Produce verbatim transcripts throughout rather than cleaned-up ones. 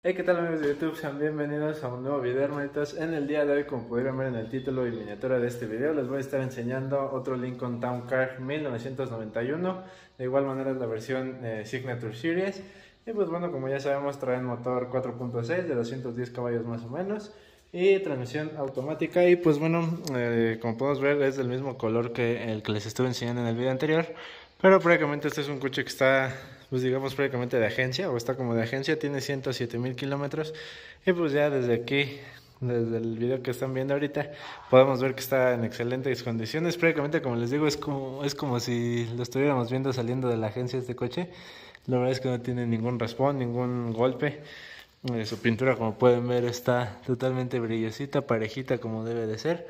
Hey, ¿qué tal amigos de YouTube? Sean bienvenidos a un nuevo video, hermanitos. En el día de hoy, como pudieron ver en el título y miniatura de este video, les voy a estar enseñando otro Lincoln Town Car mil novecientos noventa y uno. De igual manera es la versión eh, Signature Series. Y pues bueno, como ya sabemos, traen motor cuatro punto seis de doscientos diez caballos más o menos y transmisión automática. Y pues bueno, eh, como podemos ver, es del mismo color que el que les estuve enseñando en el video anterior. Pero prácticamente este es un coche que está, pues digamos, prácticamente de agencia, o está como de agencia, tiene ciento siete mil kilómetros. Y pues ya desde aquí, desde el video que están viendo ahorita, podemos ver que está en excelentes condiciones. Prácticamente, como les digo, es como, es como si lo estuviéramos viendo saliendo de la agencia este coche. La verdad es que no tiene ningún raspón, ningún golpe. Eh, su pintura, como pueden ver, está totalmente brillosita, parejita como debe de ser.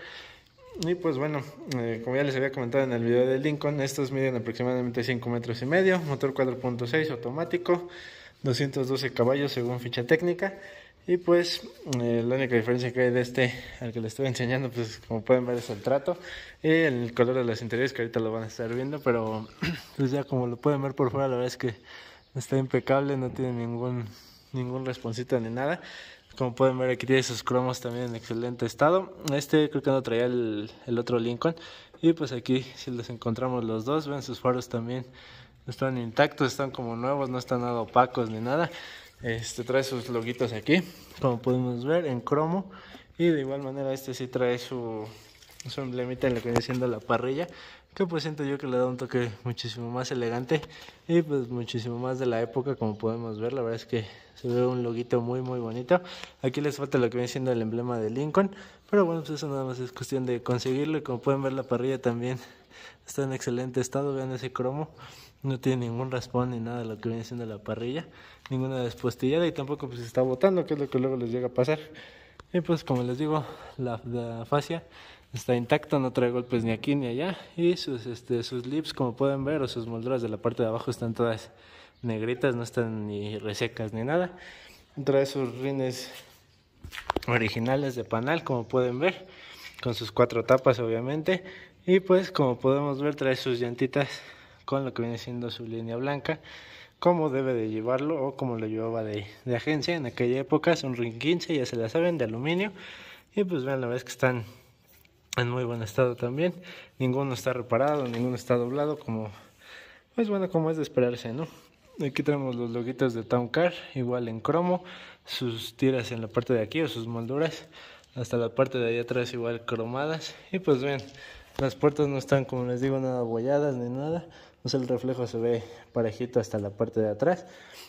Y pues bueno, eh, como ya les había comentado en el video del Lincoln, estos miden aproximadamente cinco metros y medio, motor cuatro punto seis automático, doscientos doce caballos según ficha técnica. Y pues eh, la única diferencia que hay de este al que les estoy enseñando, pues como pueden ver, es el trato y el color de los interiores, que ahorita lo van a estar viendo. Pero pues ya como lo pueden ver por fuera, la verdad es que está impecable, no tiene ningún, ningún rasponcito ni nada. Como pueden ver, aquí tiene sus cromos también en excelente estado. Este creo que no traía el, el otro Lincoln. Y pues aquí si los encontramos los dos, ven, sus faros también están intactos, están como nuevos, no están nada opacos ni nada. Este trae sus loguitos aquí, como podemos ver, en cromo. Y de igual manera este sí trae su, su emblemita en lo que viene siendo la parrilla, que pues siento yo que le da un toque muchísimo más elegante y pues muchísimo más de la época. Como podemos ver, la verdad es que se ve un loguito muy muy bonito. Aquí les falta lo que viene siendo el emblema de Lincoln, pero bueno, pues eso nada más es cuestión de conseguirlo. Y como pueden ver, la parrilla también está en excelente estado, vean ese cromo, no tiene ningún raspón ni nada de lo que viene siendo la parrilla, ninguna despostillada, y tampoco pues está botando, que es lo que luego les llega a pasar. Y pues como les digo, la, la fascia está intacta, no trae golpes ni aquí ni allá. Y sus, este, sus lips, como pueden ver, o sus molduras de la parte de abajo, están todas negritas, no están ni resecas ni nada. Trae sus rines originales de panal, como pueden ver, con sus cuatro tapas obviamente. Y pues como podemos ver, trae sus llantitas con lo que viene siendo su línea blanca, como debe de llevarlo o como lo llevaba de, de agencia en aquella época. Son ring quince, ya se la saben, de aluminio. Y pues vean, la verdad es que están en muy buen estado también. Ninguno está reparado, ninguno está doblado, como pues bueno, como es de esperarse, ¿no? Aquí tenemos los loguitos de Town Car, igual en cromo, sus tiras en la parte de aquí, o sus molduras, hasta la parte de ahí atrás igual cromadas. Y pues ven, las puertas no están, como les digo, nada abolladas ni nada. O sea, el reflejo se ve parejito hasta la parte de atrás.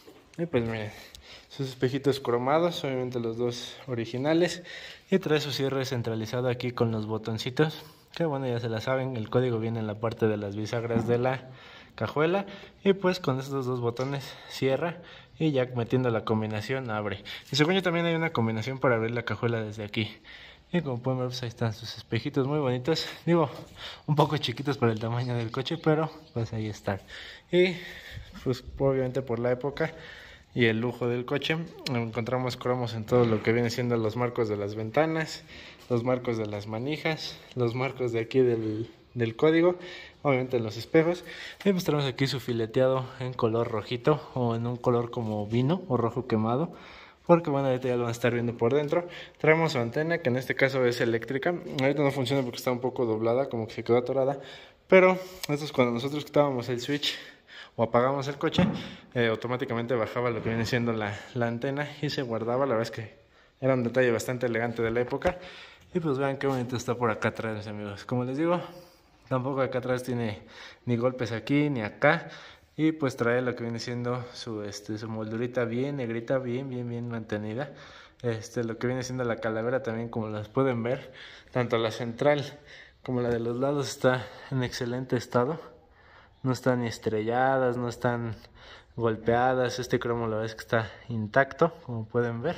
Y pues miren, sus espejitos cromados, obviamente los dos originales. Y trae su cierre centralizado aquí con los botoncitos, que bueno, ya se la saben, el código viene en la parte de las bisagras de la cajuela. Y pues con estos dos botones cierra, y ya metiendo la combinación abre. Y según yo también hay una combinación para abrir la cajuela desde aquí. Y como pueden ver, pues ahí están sus espejitos muy bonitos. Digo, un poco chiquitos para el tamaño del coche, pero pues ahí están. Y pues obviamente por la época y el lujo del coche, encontramos cromos en todo lo que viene siendo los marcos de las ventanas, los marcos de las manijas, los marcos de aquí del, del código, obviamente en los espejos. Y pues tenemos aquí su fileteado en color rojito, o en un color como vino o rojo quemado, porque bueno, ahorita ya lo van a estar viendo por dentro. Traemos su antena, que en este caso es eléctrica. Ahorita no funciona porque está un poco doblada, como que se quedó atorada. Pero esto es cuando nosotros quitábamos el switch o apagamos el coche, eh, automáticamente bajaba lo que viene siendo la, la antena y se guardaba. La verdad es que era un detalle bastante elegante de la época. Y pues vean qué bonito está por acá atrás, mis amigos. Como les digo, tampoco acá atrás tiene ni golpes aquí ni acá. Y pues trae lo que viene siendo su, este, su moldurita bien negrita, bien, bien, bien mantenida. Este, lo que viene siendo la calavera también, como las pueden ver, tanto la central como la de los lados está en excelente estado. No están ni estrelladas, no están golpeadas. Este cromo la verdad es que está intacto, como pueden ver.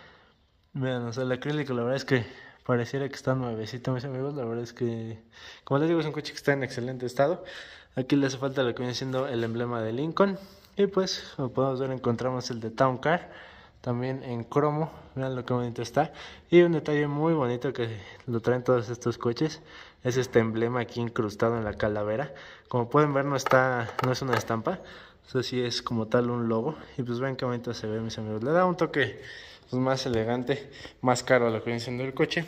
Vean, o sea, el acrílico la verdad es que pareciera que está nuevecito, mis amigos. La verdad es que, como les digo, es un coche que está en excelente estado. Aquí le hace falta lo que viene siendo el emblema de Lincoln. Y pues, como podemos ver, encontramos el de Town Car, también en cromo. Vean lo que bonito está. Y un detalle muy bonito que lo traen todos estos coches es este emblema aquí incrustado en la calavera. Como pueden ver, no está, no es una estampa, Eso sí es como tal un logo. Y pues ven qué bonito se ve, mis amigos. Le da un toque pues más elegante, más caro a lo que viene siendo el coche.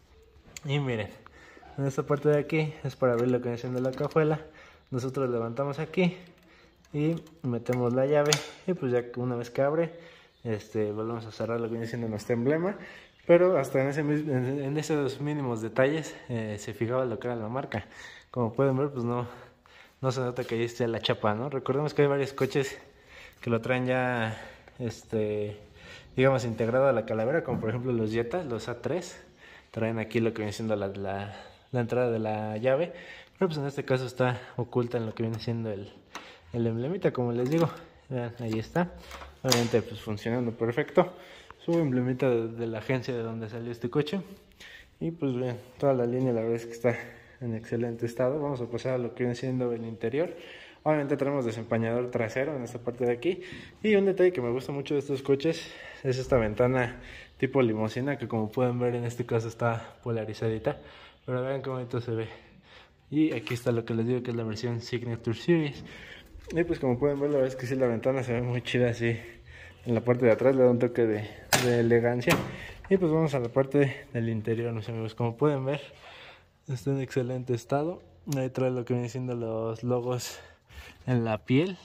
Y miren, en esta parte de aquí es para abrir lo que viene siendo la cajuela. Nosotros levantamos aquí y metemos la llave. Y pues ya que una vez que abre, este, volvemos a cerrar lo que viene siendo nuestro emblema. Pero hasta en, ese, en, en esos mínimos detalles eh, se fijaba lo que era la marca. Como pueden ver, pues no, no se nota que ahí esté la chapa, ¿no? Recordemos que hay varios coches que lo traen ya, este, digamos, integrado a la calavera, como por ejemplo los Jetta, los A tres. Traen aquí lo que viene siendo la, la, la entrada de la llave. Pero pues en este caso está oculta en lo que viene siendo el, el emblemita, como les digo. Vean, ahí está. Obviamente pues funcionando perfecto. Su emblemita de, de la agencia de donde salió este coche. Y pues bien, toda la línea la verdad es que está en excelente estado. Vamos a pasar a lo que viene siendo el interior. Obviamente tenemos desempañador trasero en esta parte de aquí. Y un detalle que me gusta mucho de estos coches es esta ventana tipo limusina, que como pueden ver en este caso está polarizadita. Pero vean qué bonito se ve. Y aquí está lo que les digo que es la versión Signature Series. Y pues como pueden ver la verdad es que sí, la ventana se ve muy chida así. En la parte de atrás le da un toque de, de elegancia. Y pues vamos a la parte del interior, mis amigos. Como pueden ver, está en excelente estado. Ahí trae lo que viene siendo los logos en la piel.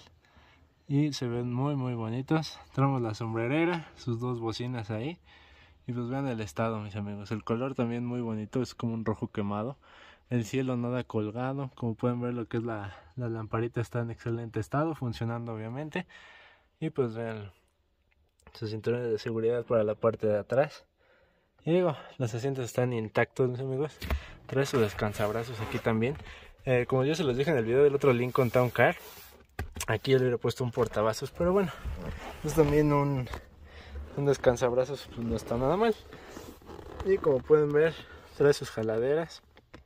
Y se ven muy muy bonitos. Traemos la sombrerera, sus dos bocinas ahí. Y pues vean el estado, mis amigos. El color también muy bonito, es como un rojo quemado. El cielo nada colgado. Como pueden ver lo que es la, la lamparita está en excelente estado, funcionando obviamente. Y pues vean sus cinturones de seguridad para la parte de atrás. Y digo, los asientos están intactos, mis amigos. Trae sus descansabrazos aquí también. Eh, como yo se los dije en el video del otro Lincoln Town Car, aquí yo le hubiera puesto un portavasos, pero bueno, es también un, un descansabrazos, pues no está nada mal. Y como pueden ver, trae sus jaladeras,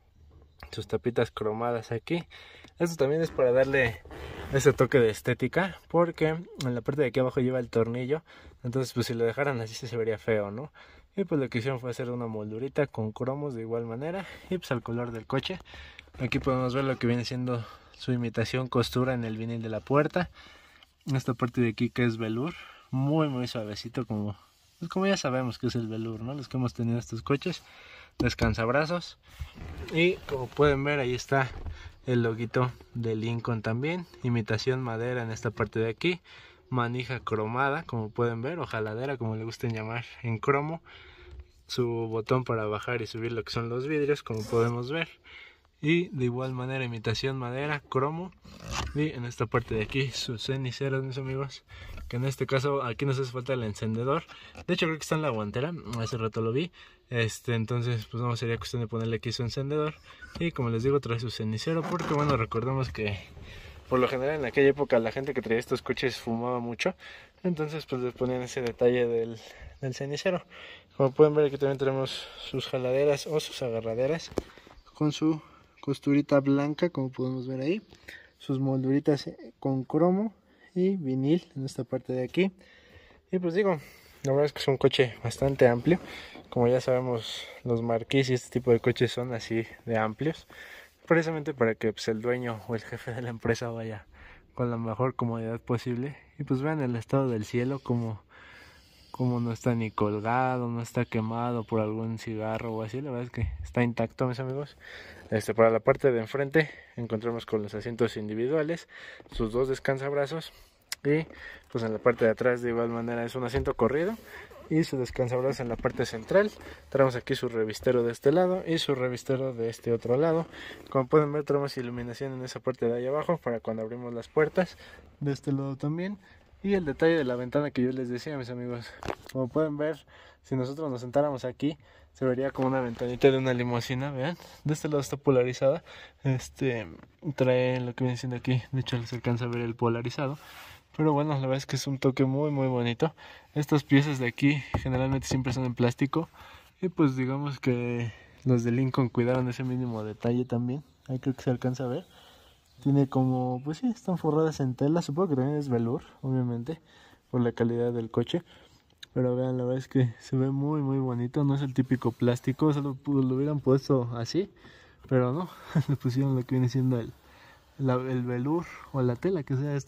sus tapitas cromadas aquí. Esto también es para darle ese toque de estética, porque en la parte de aquí abajo lleva el tornillo. Entonces pues si lo dejaran así se vería feo, ¿no? Y pues lo que hicieron fue hacer una moldurita con cromos de igual manera. Y pues al color del coche. Aquí podemos ver lo que viene siendo su imitación costura en el vinil de la puerta. Esta parte de aquí que es velour, muy muy suavecito, como, pues como ya sabemos que es el velour, ¿no? Los que hemos tenido estos coches. Descansabrazos. Y como pueden ver, ahí está el loguito de Lincoln también. Imitación madera en esta parte de aquí. Manija cromada, como pueden ver, o jaladera, como le gusten llamar, en cromo. Su botón para bajar y subir lo que son los vidrios, como podemos ver. Y de igual manera imitación madera, cromo. Y en esta parte de aquí sus ceniceros, mis amigos, que en este caso aquí nos hace falta el encendedor. De hecho creo que está en la guantera, hace rato lo vi. Este, entonces pues no sería cuestión de ponerle aquí su encendedor. Y como les digo, trae su cenicero, porque bueno, recordemos que por lo general en aquella época la gente que traía estos coches fumaba mucho. Entonces pues les ponían ese detalle del, del cenicero. Como pueden ver, aquí también tenemos sus jaladeras o sus agarraderas con su costurita blanca, como podemos ver ahí. Sus molduritas con cromo y vinil en esta parte de aquí. Y pues digo, la verdad es que es un coche bastante amplio. Como ya sabemos, los Marquis y este tipo de coches son así de amplios, precisamente para que pues, el dueño o el jefe de la empresa vaya con la mejor comodidad posible. Y pues vean el estado del cielo, como, como no está ni colgado, no está quemado por algún cigarro o así. La verdad es que está intacto, mis amigos. Este, para la parte de enfrente encontramos con los asientos individuales, sus dos descansabrazos, y pues en la parte de atrás de igual manera es un asiento corrido y su descansabrazos en la parte central. Traemos aquí su revistero de este lado y su revistero de este otro lado. Como pueden ver, tenemos iluminación en esa parte de ahí abajo para cuando abrimos las puertas, de este lado también. Y el detalle de la ventana que yo les decía, mis amigos, como pueden ver, si nosotros nos sentáramos aquí, se vería como una ventanita de una limusina, vean. De este lado está polarizada. Este trae lo que viene siendo aquí. De hecho, les alcanza a ver el polarizado. Pero bueno, la verdad es que es un toque muy muy bonito. Estas piezas de aquí generalmente siempre son en plástico. Y pues digamos que los de Lincoln cuidaron ese mínimo detalle también. Ahí creo que se alcanza a ver. Tiene como, pues sí, están forradas en tela. Supongo que también es velour, obviamente, por la calidad del coche. Pero vean, la verdad es que se ve muy muy bonito. No es el típico plástico, solo lo hubieran puesto así, pero no, le pusieron lo que viene siendo el, la, el velour o la tela que sea esta.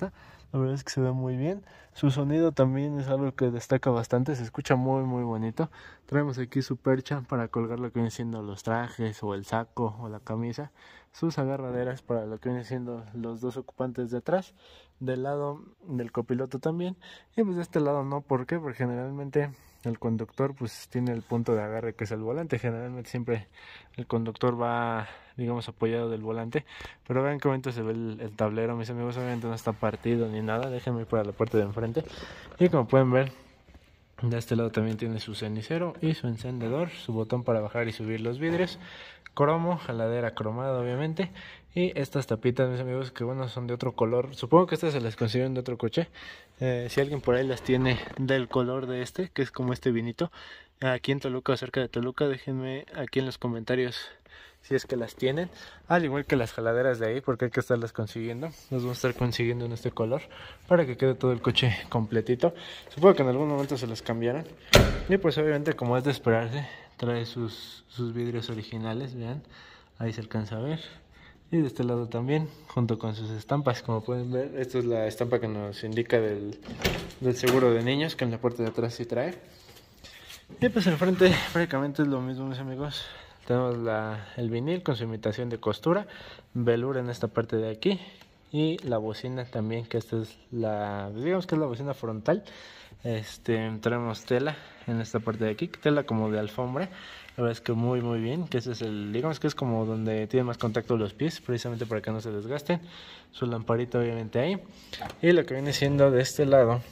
La verdad es que se ve muy bien. Su sonido también es algo que destaca bastante, se escucha muy muy bonito. Traemos aquí su percha para colgar lo que vienen siendo los trajes o el saco o la camisa. Sus agarraderas para lo que vienen siendo los dos ocupantes de atrás. Del lado del copiloto también. Y pues de este lado no, ¿por qué? Porque generalmente el conductor pues tiene el punto de agarre que es el volante. Generalmente siempre el conductor va, digamos, apoyado del volante. Pero vean qué bonito se ve el, el tablero, mis amigos. Obviamente no está partido ni nada. Déjenme ir para la parte de enfrente. Y como pueden ver, de este lado también tiene su cenicero y su encendedor, su botón para bajar y subir los vidrios, cromo, jaladera cromada obviamente, y estas tapitas, mis amigos, que bueno, son de otro color. Supongo que estas se las consiguieron de otro coche. Eh, si alguien por ahí las tiene del color de este, que es como este vinito, aquí en Toluca o cerca de Toluca, déjenme aquí en los comentarios si es que las tienen, al igual que las jaladeras de ahí, porque hay que estarlas consiguiendo. Las vamos a estar consiguiendo en este color para que quede todo el coche completito. Supongo que en algún momento se los cambiaron. Y pues obviamente, como es de esperarse, trae sus, sus vidrios originales, vean, ahí se alcanza a ver. Y de este lado también, junto con sus estampas, como pueden ver. Esta es la estampa que nos indica del, del seguro de niños, que en la parte de atrás sí trae. Y pues el frente prácticamente es lo mismo, mis amigos. Tenemos la, el vinil con su imitación de costura, velour en esta parte de aquí, y la bocina también, que esta es la, digamos que es la bocina frontal. Este, tenemos tela en esta parte de aquí, tela como de alfombra. La verdad es que muy muy bien, que ese es el, digamos que es como donde tiene más contacto los pies, precisamente para que no se desgasten. Su lamparita obviamente ahí. Y lo que viene siendo de este lado,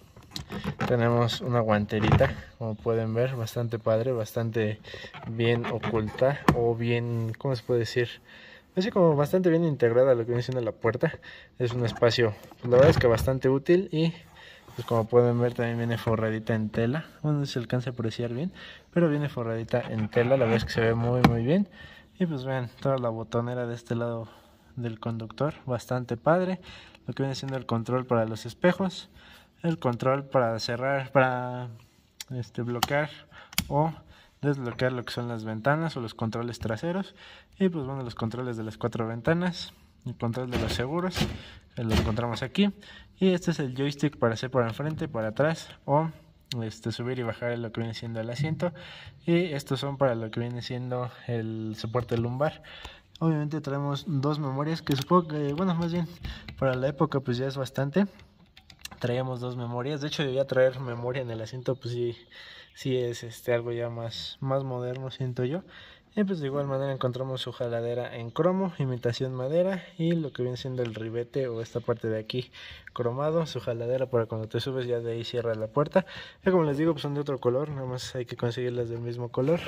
tenemos una guanterita, como pueden ver, bastante padre, bastante bien oculta, o bien, ¿cómo se puede decir? Así como bastante bien integrada a lo que viene siendo la puerta. Es un espacio, pues, la verdad es que bastante útil. Y pues como pueden ver también viene forradita en tela. Bueno, no se alcanza a apreciar bien, pero viene forradita en tela, la verdad es que se ve muy muy bien. Y pues vean, toda la botonera de este lado del conductor, bastante padre. Lo que viene siendo el control para los espejos, el control para cerrar, para este, bloquear o desbloquear lo que son las ventanas o los controles traseros. Y pues bueno, los controles de las cuatro ventanas, el control de los seguros, que lo encontramos aquí. Y este es el joystick para hacer para enfrente, para atrás, o este, subir y bajar lo que viene siendo el asiento. Y estos son para lo que viene siendo el soporte lumbar. Obviamente traemos dos memorias, que supongo que, bueno, más bien para la época pues ya es bastante. Traíamos dos memorias, de hecho debía traer memoria en el asiento, pues sí, sí es este algo ya más, más moderno, siento yo. Y pues de igual manera encontramos su jaladera en cromo, imitación madera, y lo que viene siendo el ribete o esta parte de aquí cromado, su jaladera para cuando te subes ya de ahí cierra la puerta. Y como les digo, pues son de otro color, nada más hay que conseguirlas del mismo color,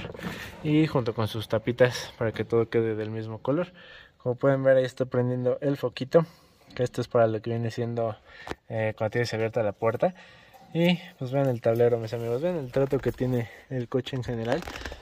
y junto con sus tapitas para que todo quede del mismo color. Como pueden ver, ahí está prendiendo el foquito, que esto es para lo que viene siendo eh, cuando tienes abierta la puerta. Y pues vean el tablero, mis amigos, vean el trato que tiene el coche en general.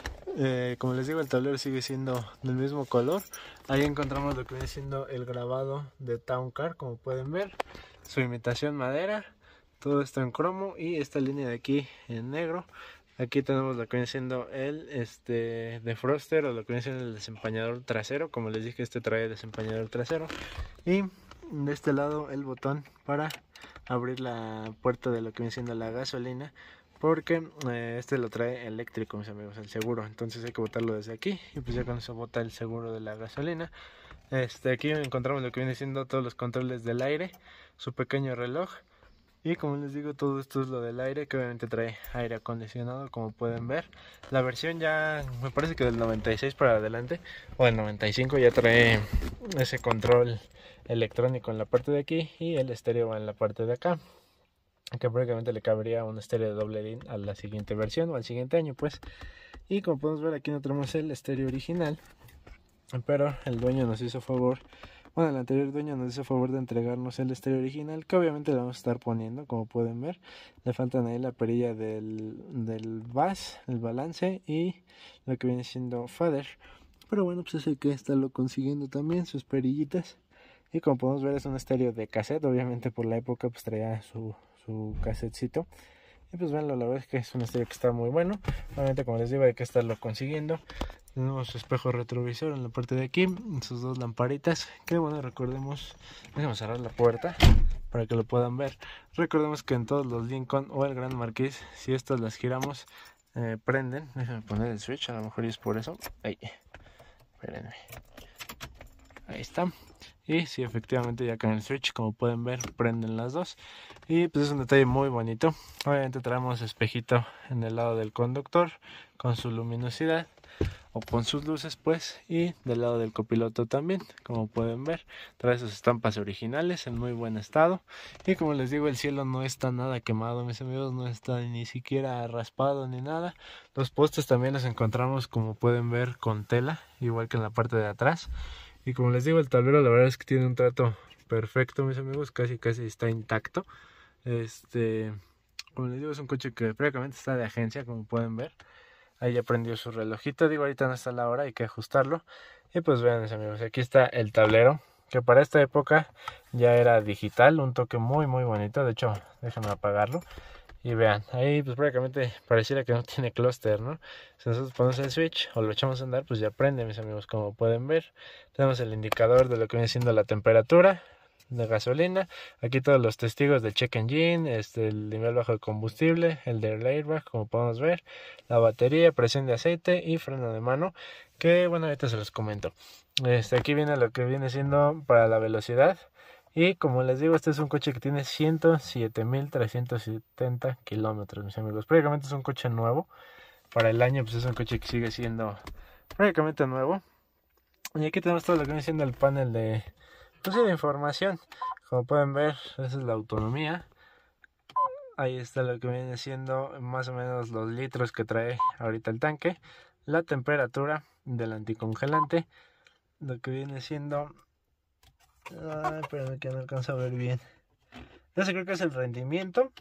Eh, como les digo, el tablero sigue siendo del mismo color. Ahí encontramos lo que viene siendo el grabado de Town Car, como pueden ver, su imitación madera, todo esto en cromo, y esta línea de aquí en negro. Aquí tenemos lo que viene siendo el este, defroster, o lo que viene siendo el desempañador trasero. Como les dije, este trae desempañador trasero. Y de este lado el botón para abrir la puerta de lo que viene siendo la gasolina, porque eh, este lo trae eléctrico, mis amigos, el seguro. Entonces hay que botarlo desde aquí, y pues ya con eso bota el seguro de la gasolina. Este, aquí encontramos lo que viene siendo todos los controles del aire, su pequeño reloj. Y como les digo, todo esto es lo del aire, que obviamente trae aire acondicionado, como pueden ver. La versión ya, me parece que del noventa y seis para adelante, o del noventa y cinco, ya trae ese control electrónico en la parte de aquí, y el estéreo va en la parte de acá, que prácticamente le cabería un estéreo de doble D I N a la siguiente versión o al siguiente año, pues. Y como podemos ver, aquí no tenemos el estéreo original, pero el dueño nos hizo favor, bueno, el anterior dueño nos hizo favor de entregarnos el estéreo original, que obviamente le vamos a estar poniendo, como pueden ver. Le faltan ahí la perilla del, del bass, el balance, y lo que viene siendo fader, pero bueno, pues es el que está lo consiguiendo también, sus perillitas. Y como podemos ver, es un estéreo de cassette, obviamente por la época pues traía su, su cassetcito. Y pues bueno, la verdad es que es un estéreo que está muy bueno. Obviamente, como les digo, hay que estarlo consiguiendo. Tenemos espejo retrovisor en la parte de aquí, sus dos lamparitas, que bueno, recordemos, déjame cerrar la puerta para que lo puedan ver. Recordemos que en todos los Lincoln o el Gran Marquis, si estas las giramos, eh, prenden. Déjenme poner el switch, a lo mejor es por eso. Ahí, espérenme. Ahí está. Y sí, efectivamente ya con el switch, como pueden ver, prenden las dos. Y pues es un detalle muy bonito. Obviamente traemos espejito en el lado del conductor con su luminosidad o con sus luces pues, y del lado del copiloto también, como pueden ver, trae sus estampas originales en muy buen estado. Y como les digo, el cielo no está nada quemado, mis amigos, no está ni siquiera raspado ni nada. Los postes también los encontramos, como pueden ver, con tela, igual que en la parte de atrás. Y como les digo, el tablero la verdad es que tiene un trato perfecto, mis amigos, casi casi está intacto. Este, como les digo, es un coche que prácticamente está de agencia, como pueden ver. Ahí ya prendió su relojito, digo, ahorita no está la hora, hay que ajustarlo. Y pues vean, mis amigos, aquí está el tablero, que para esta época ya era digital, un toque muy muy bonito. De hecho, déjenme apagarlo. Y vean, ahí pues prácticamente pareciera que no tiene clúster, ¿no? Si nosotros ponemos el switch o lo echamos a andar, pues ya prende, mis amigos, como pueden ver. Tenemos el indicador de lo que viene siendo la temperatura de gasolina. Aquí todos los testigos de check engine, este, el nivel bajo de combustible, el del airbag, como podemos ver, la batería, presión de aceite y freno de mano, que bueno, ahorita se los comento. Este, aquí viene lo que viene siendo para la velocidad. Y como les digo, este es un coche que tiene ciento siete mil trescientos setenta kilómetros, mis amigos. Prácticamente es un coche nuevo. Para el año, pues es un coche que sigue siendo prácticamente nuevo. Y aquí tenemos todo lo que viene siendo el panel de, pues sí, de información. Como pueden ver, esa es la autonomía. Ahí está lo que viene siendo más o menos los litros que trae ahorita el tanque. La temperatura del anticongelante. Lo que viene siendo... Ay, espérame que no alcanzo a ver bien. No sé, creo que es el rendimiento.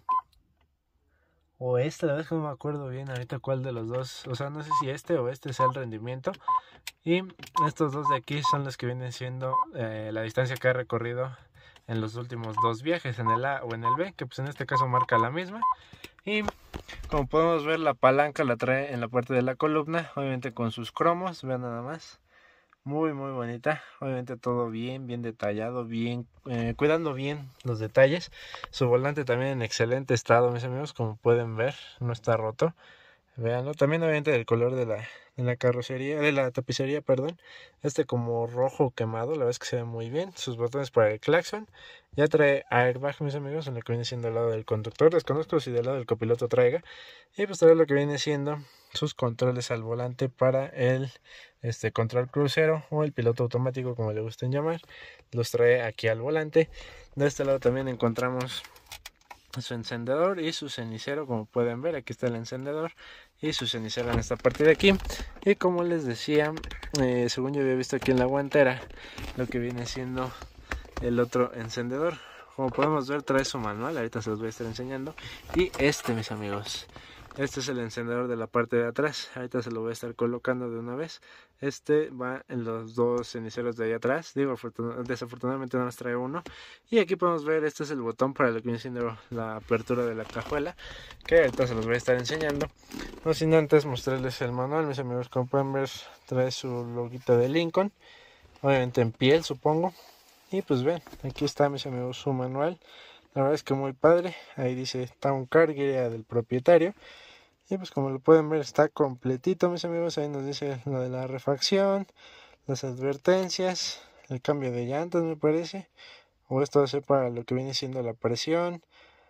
O este, la verdad es que no me acuerdo bien ahorita cuál de los dos. O sea, no sé si este o este sea el rendimiento. Y estos dos de aquí son los que vienen siendo eh, la distancia que ha recorrido en los últimos dos viajes, en el A o en el B, que pues en este caso marca la misma. Y como podemos ver, la palanca la trae en la parte de la columna, obviamente con sus cromos, vean nada más. Muy muy bonita, obviamente todo bien, bien detallado, bien, eh, cuidando bien los detalles. Su volante también en excelente estado, mis amigos, como pueden ver, no está roto. Veanlo, también obviamente el color de la, de la carrocería, de la tapicería, perdón. Este como rojo quemado, la verdad es que se ve muy bien. Sus botones para el claxon. Ya trae airbag, mis amigos, en lo que viene siendo el lado del conductor. Desconozco si del lado del copiloto traiga. Y pues trae lo que viene siendo sus controles al volante para el este control crucero o el piloto automático, como le gusten llamar. Los trae aquí al volante. De este lado también encontramos su encendedor y su cenicero, como pueden ver. Aquí está el encendedor y su cenicero en esta parte de aquí. Y como les decía, eh, según yo había visto aquí en la guantera, lo que viene siendo el otro encendedor, como podemos ver, trae su manual. Ahorita se los voy a estar enseñando. Y este, mis amigos, este es el encendedor de la parte de atrás. Ahorita se lo voy a estar colocando de una vez. Este va en los dos ceniceros de ahí atrás. Digo, desafortunadamente nada más trae uno. Y aquí podemos ver, este es el botón para lo que viene siendo la apertura de la cajuela, que ahorita se los voy a estar enseñando. No sin antes mostrarles el manual, mis amigos. Como pueden ver, trae su loguito de Lincoln. Obviamente en piel, supongo. Y pues ven, aquí está, mis amigos, su manual. La verdad es que muy padre. Ahí dice Town Car, guía del propietario. Y pues como lo pueden ver, está completito, mis amigos. Ahí nos dice lo de la refacción, las advertencias, el cambio de llantas, me parece. O esto va a ser para lo que viene siendo la presión,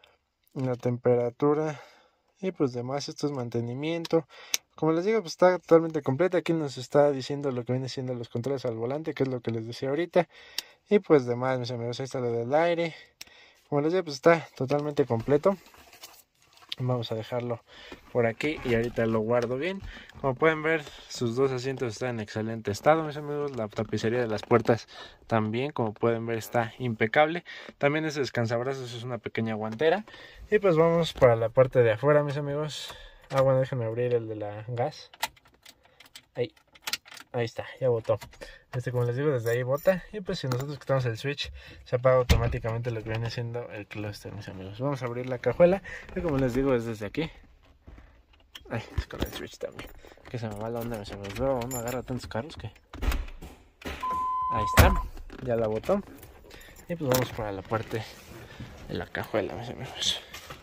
la temperatura y pues demás. Esto es mantenimiento. Como les digo, pues está totalmente completa. Aquí nos está diciendo lo que viene siendo los controles al volante, que es lo que les decía ahorita. Y pues demás, mis amigos, ahí está lo del aire. Como les digo, pues está totalmente completo. Vamos a dejarlo por aquí y ahorita lo guardo bien. Como pueden ver, sus dos asientos están en excelente estado, mis amigos. La tapicería de las puertas también, como pueden ver, está impecable. También ese descansabrazos es una pequeña guantera. Y pues vamos para la parte de afuera, mis amigos. Ah, bueno, déjenme abrir el de la gas. Ahí. Ahí está, ya botó. Este, como les digo, desde ahí bota. Y pues si nosotros quitamos el switch, se apaga automáticamente lo que viene siendo el clúster, mis amigos. Vamos a abrir la cajuela. Y como les digo, es desde aquí. Ay, es con el switch también. Que se me va la onda, mis amigos. Luego uno agarra tantos carros que... Ahí está, ya la botó. Y pues vamos para la parte de la cajuela, mis amigos.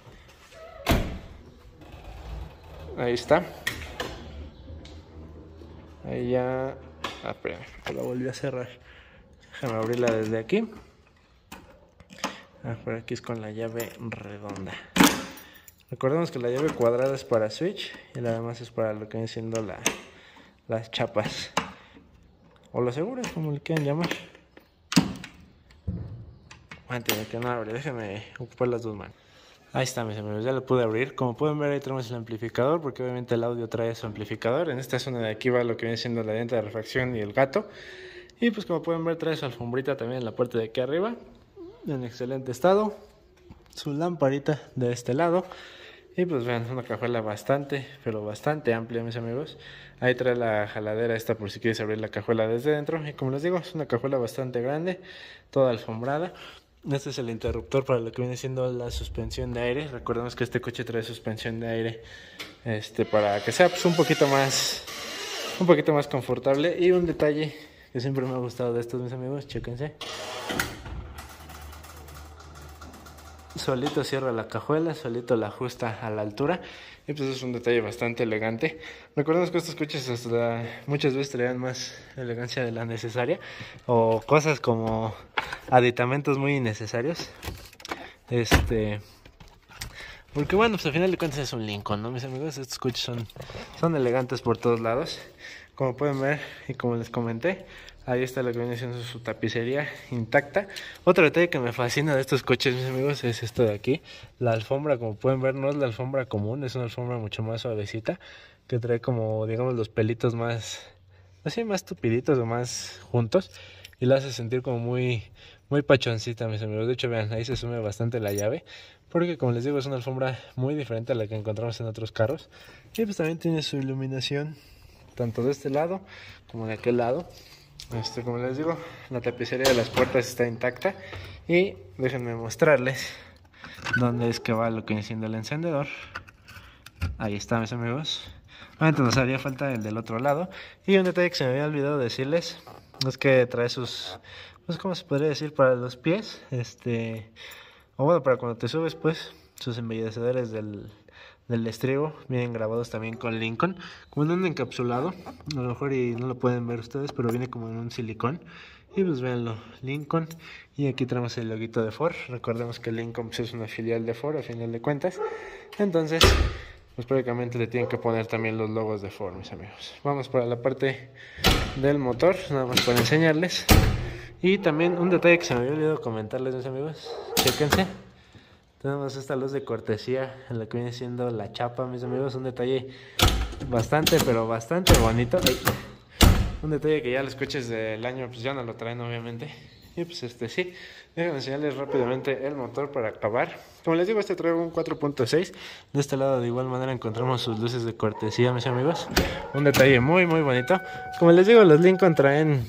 Ahí está. Ahí ya... Ah, espérame, la volví a cerrar. Déjame abrirla desde aquí. Ah, por aquí es con la llave redonda. Recordemos que la llave cuadrada es para switch y la demás es para lo que viene siendo la, las chapas. O los seguros, como le quieran llamar. Antes de que no abre, déjenme ocupar las dos manos. Ahí está, mis amigos, ya lo pude abrir. Como pueden ver, ahí tenemos el amplificador, porque obviamente el audio trae su amplificador. En esta zona de aquí va lo que viene siendo la llanta de refacción y el gato. Y pues como pueden ver, trae su alfombrita también en la parte de aquí arriba, en excelente estado. Su lamparita de este lado. Y pues vean, es una cajuela bastante, pero bastante amplia, mis amigos. Ahí trae la jaladera esta por si quieres abrir la cajuela desde dentro. Y como les digo, es una cajuela bastante grande, toda alfombrada. Este es el interruptor para lo que viene siendo la suspensión de aire. Recordemos que este coche trae suspensión de aire, este, para que sea pues, un poquito más, un poquito más confortable. Y un detalle que siempre me ha gustado de estos, mis amigos, chéquense. Solito cierra la cajuela, solito la ajusta a la altura. Y pues es un detalle bastante elegante. Recordemos que estos coches hasta muchas veces traían más elegancia de la necesaria, o cosas como aditamentos muy innecesarios. Este... Porque bueno, pues al final de cuentas es un Lincoln, ¿no, mis amigos? Estos coches son, son elegantes por todos lados. Como pueden ver y como les comenté, ahí está lo que viene siendo su tapicería intacta. Otro detalle que me fascina de estos coches, mis amigos, es esto de aquí. La alfombra, como pueden ver, no es la alfombra común, es una alfombra mucho más suavecita, que trae como, digamos, los pelitos más, así, más tupiditos o más juntos. Y la hace sentir como muy, muy pachoncita, mis amigos. De hecho, vean, ahí se sume bastante la llave, porque como les digo, es una alfombra muy diferente a la que encontramos en otros carros. Y pues también tiene su iluminación, tanto de este lado como de aquel lado. Este, como les digo, la tapicería de las puertas está intacta. Y déjenme mostrarles dónde es que va lo que viene siendo el encendedor. Ahí está, mis amigos. Obviamente nos haría falta el del otro lado. Y un detalle que se me había olvidado decirles es que trae sus, pues como se podría decir, para los pies, este, o bueno, para cuando te subes, pues, sus embellecedores del, del estribo vienen grabados también con Lincoln, como en un encapsulado. A lo mejor y no lo pueden ver ustedes, pero viene como en un silicón. Y pues véanlo, Lincoln. Y aquí tenemos el loguito de Ford. Recordemos que Lincoln pues, es una filial de Ford a final de cuentas. Entonces, pues prácticamente le tienen que poner también los logos de Ford, mis amigos. Vamos para la parte del motor, nada más para enseñarles. Y también un detalle que se me había olvidado comentarles, mis amigos. Chéquense. Tenemos esta luz de cortesía en la que viene siendo la chapa, mis amigos. Un detalle bastante, pero bastante bonito. Ay. Un detalle que ya los coches del año pues ya no lo traen, obviamente. Y pues este sí, déjenme enseñarles rápidamente el motor para acabar. Como les digo, este trae un cuatro punto seis. De este lado de igual manera encontramos sus luces de cortesía, mis amigos. Un detalle muy muy bonito. Como les digo, los Lincoln traen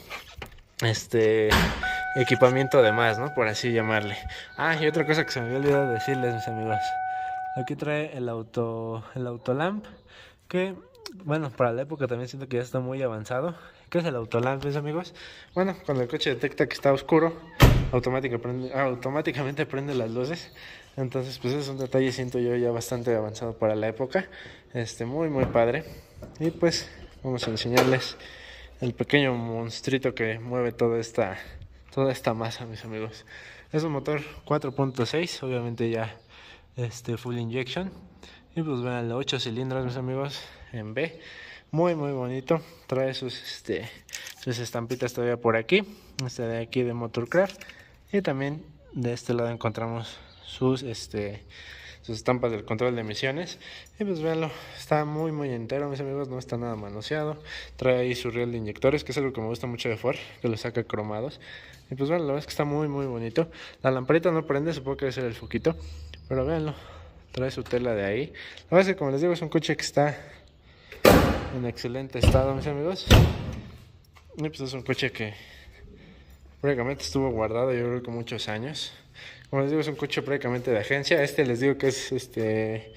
este equipamiento de más, ¿no? Por así llamarle. Ah, y otra cosa que se me había olvidado decirles, mis amigos. Aquí trae el auto, el autolamp, que bueno, para la época también siento que ya está muy avanzado. ¿Qué es el autolamp, mis amigos? Bueno, cuando el coche detecta que está oscuro, automática prende, ah, automáticamente prende las luces. Entonces, pues es un detalle, siento yo, ya bastante avanzado para la época. Este, muy, muy padre. Y pues, vamos a enseñarles el pequeño monstruito que mueve toda esta, toda esta masa, mis amigos. Es un motor cuatro punto seis, obviamente ya este, full injection. Y pues vean, los ocho cilindros, mis amigos, en B. Muy muy bonito. Trae sus, este, sus estampitas todavía por aquí. Este de aquí de Motorcraft. Y también de este lado encontramos sus, este, sus estampas del control de emisiones. Y pues véanlo, está muy muy entero, mis amigos. No está nada manoseado. Trae ahí su riel de inyectores, que es algo que me gusta mucho de Ford, que los saca cromados. Y pues vean, la verdad es que está muy muy bonito. La lamparita no prende, supongo que debe ser el foquito. Pero véanlo, trae su tela de ahí. La verdad es que, como les digo, es un coche que está en excelente estado, mis amigos. Y pues es un coche que prácticamente estuvo guardado, yo creo que muchos años. Como les digo, es un coche prácticamente de agencia. Este les digo que es este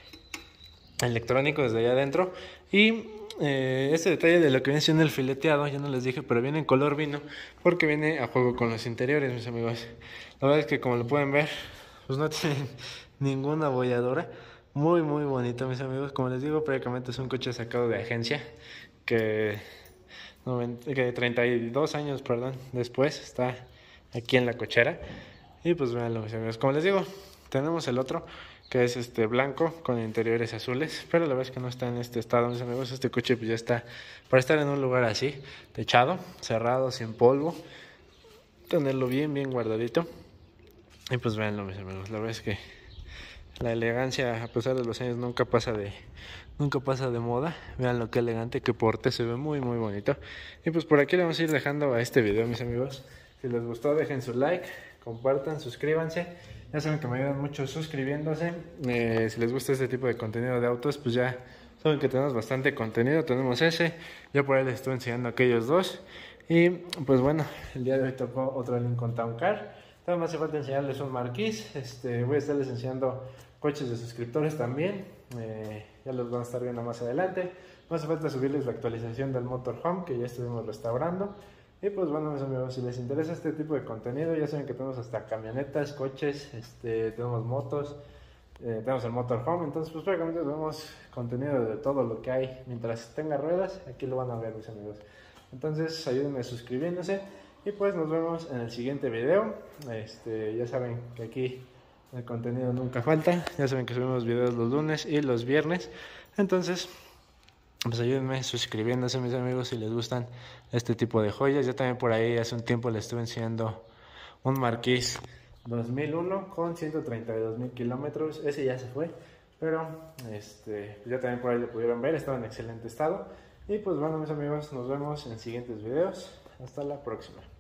electrónico desde allá adentro. Y eh, este detalle de lo que viene siendo el fileteado, ya no les dije, pero viene en color vino, porque viene a juego con los interiores, mis amigos. La verdad es que, como lo pueden ver, pues no tiene ninguna abolladora. Muy muy bonito, mis amigos. Como les digo, prácticamente es un coche sacado de agencia, que, que treinta y dos años, perdón, después está aquí en la cochera. Y pues véanlo, mis amigos. Como les digo, tenemos el otro, que es este blanco con interiores azules, pero la verdad es que no está en este estado, mis amigos. Este coche pues ya está para estar en un lugar así, techado, cerrado, sin polvo, tenerlo bien bien guardadito. Y pues véanlo, mis amigos. La verdad es que la elegancia, a pesar de los años, nunca pasa de nunca pasa de moda. Vean lo que elegante, que porte, se ve muy muy bonito. Y pues por aquí le vamos a ir dejando a este video, mis amigos. Si les gustó, dejen su like, compartan, suscríbanse. Ya saben que me ayudan mucho suscribiéndose. Eh, si les gusta este tipo de contenido de autos, pues ya saben que tenemos bastante contenido. Tenemos ese, yo por ahí les estoy enseñando aquellos dos. Y pues bueno, el día de hoy tocó otro Lincoln Town Car. También me hace falta enseñarles un Marquis. Este, voy a estarles enseñando coches de suscriptores también. Eh, ya los van a estar viendo más adelante. No hace falta subirles la actualización del motorhome que ya estuvimos restaurando. Y pues bueno, mis amigos, si les interesa este tipo de contenido, ya saben que tenemos hasta camionetas, coches, este, tenemos motos, eh, tenemos el motorhome. Entonces pues prácticamente tenemos contenido de todo lo que hay. Mientras tenga ruedas, aquí lo van a ver, mis amigos. Entonces ayúdenme suscribiéndose. Y pues nos vemos en el siguiente video. Este, ya saben que aquí el contenido nunca falta. Ya saben que subimos videos los lunes y los viernes. Entonces, pues ayúdenme suscribiéndose, mis amigos, si les gustan este tipo de joyas. Yo también por ahí hace un tiempo les estuve enseñando un Marquis dos mil uno con ciento treinta y dos mil kilómetros. Ese ya se fue, pero este, ya también por ahí lo pudieron ver. Estaba en excelente estado. Y pues bueno, mis amigos, nos vemos en siguientes videos. Hasta la próxima.